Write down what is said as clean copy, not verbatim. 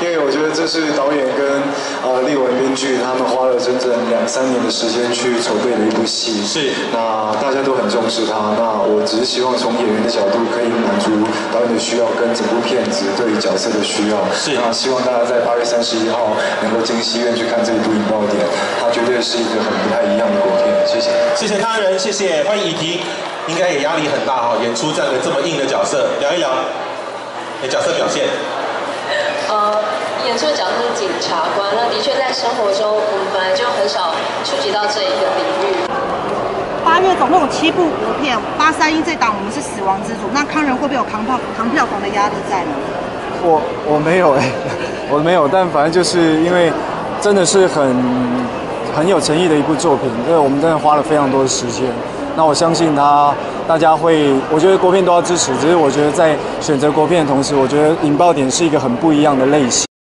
因为我觉得这是导演跟立文编剧他们花了整整2-3年的时间去筹备的一部戏。 是。 那大家都很重视它。那我只是希望从演员的角度可以满足导演的需要跟整部片子对于角色的需要。 是。 那希望大家在8月31号能够进戏院去看这一部《引爆点》，它绝对是一个很不太一样的国片。谢谢。 谢谢他人，谢谢。欢迎怡婷，应该也压力很大哈，演出这样的这么硬的角色，聊一聊你角色表现。 演出的角色是检察官，那的确在生活中我们本来就很少触及到这一个领域。 8月总共有7部国片，831这档我们是死亡之组，那康仁会不会有扛票房的压力在呢？ 我没有我没有，但反正就是因为真的是很有诚意的一部作品，因为我们真的花了非常多的时间。那我相信大家会，我觉得国片都要支持，只是我觉得在选择国片的同时，我觉得引爆点是一个很不一样的类型。